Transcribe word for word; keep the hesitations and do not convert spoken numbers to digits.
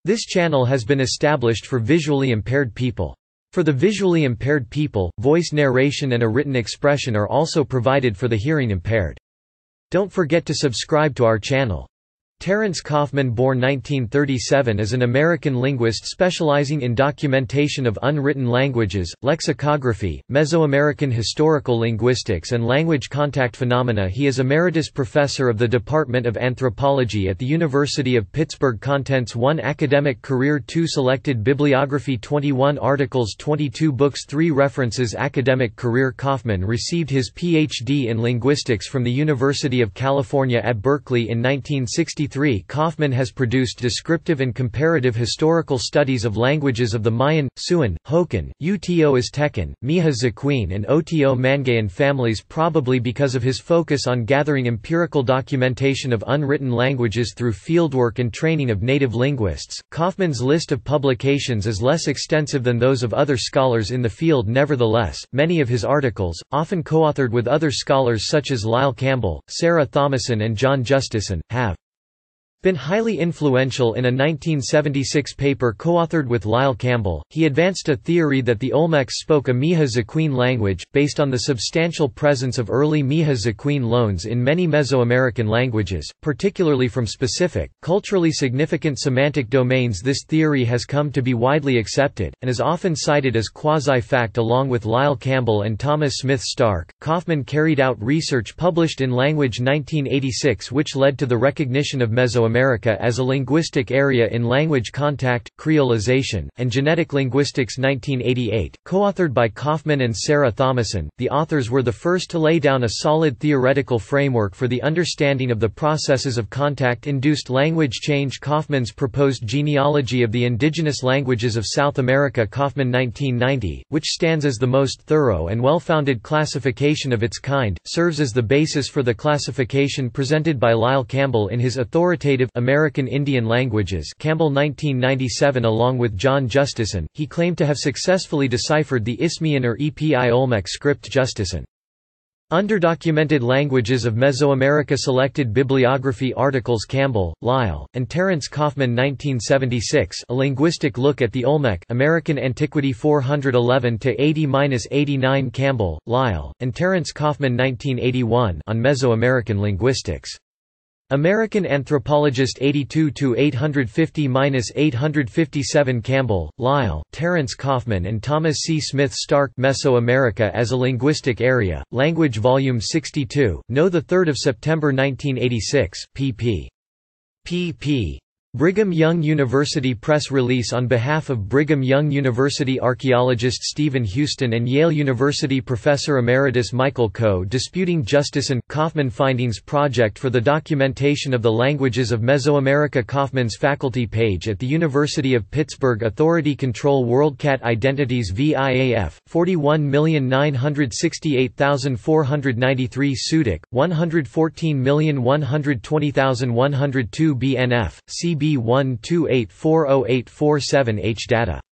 This channel has been established for visually impaired people. For the visually impaired people, voice narration and a written expression are also provided for the hearing impaired. Don't forget to subscribe to our channel. Terrence Kaufman, born nineteen thirty-seven, is an American linguist specializing in documentation of unwritten languages, lexicography, Mesoamerican historical linguistics and language contact phenomena. He is Emeritus Professor of the Department of Anthropology at the University of Pittsburgh. Contents: one Academic career, two Selected bibliography, twenty-one articles, twenty-two books, three references. Academic career. Kaufman received his P H D in linguistics from the University of California at Berkeley in nineteen sixty-three. Kaufman has produced descriptive and comparative historical studies of languages of the Mayan, Siouan, Hokan, Uto-Aztecan, Mixe, Zoquean and Oto-Manguean families, probably because of his focus on gathering empirical documentation of unwritten languages through fieldwork and training of native linguists. Kaufman's list of publications is less extensive than those of other scholars in the field. Nevertheless, many of his articles, often co-authored with other scholars such as Lyle Campbell, Sarah Thomason and John Justeson, have been highly influential. In a nineteen seventy-six paper co-authored with Lyle Campbell, he advanced a theory that the Olmecs spoke a Mixe Zoquean language, based on the substantial presence of early Mixe Zoquean loans in many Mesoamerican languages, particularly from specific, culturally significant semantic domains. This theory has come to be widely accepted, and is often cited as quasi-fact. Along with Lyle Campbell and Thomas Smith Stark, Kaufman carried out research published in Language nineteen eighty-six which led to the recognition of Mesoamerica America as a linguistic area in language contact, creolization, and genetic linguistics. Nineteen eighty-eight, co-authored by Kaufman and Sarah Thomason, the authors were the first to lay down a solid theoretical framework for the understanding of the processes of contact-induced language change. Kaufman's proposed genealogy of the indigenous languages of South America, Kaufman nineteen ninety, which stands as the most thorough and well-founded classification of its kind, serves as the basis for the classification presented by Lyle Campbell in his authoritative American Indian Languages, Campbell nineteen ninety-seven. Along with John Justeson, he claimed to have successfully deciphered the Isthmian or Epi Olmec script. Justeson. Underdocumented Languages of Mesoamerica. Selected bibliography articles. Campbell, Lyle, and Terrence Kaufman nineteen seventy-six, A Linguistic Look at the Olmec, American Antiquity four eleven to eighty to eighty-nine. Campbell, Lyle, and Terrence Kaufman nineteen eighty-one, On Mesoamerican Linguistics. American Anthropologist eighty-two to eight fifty to eight fifty-seven. Campbell, Lyle, Terrence Kaufman and Thomas C. Smith Stark. Mesoamerica as a Linguistic Area, Language Volume sixty-two, no the third of September nineteen eighty-six, pp. pp. Brigham Young University Press release on behalf of Brigham Young University archaeologist Stephen Houston and Yale University Professor Emeritus Michael Coe disputing Justeson. Kaufman Findings Project for the Documentation of the Languages of Mesoamerica. Kaufman's faculty page at the University of Pittsburgh. Authority Control WorldCat Identities V I A F, forty-one million nine hundred sixty-eight thousand four hundred ninety-three. Sudic, one hundred fourteen million one hundred twenty thousand one hundred two. B N F, C B one two eight four zero eight four seven H. Data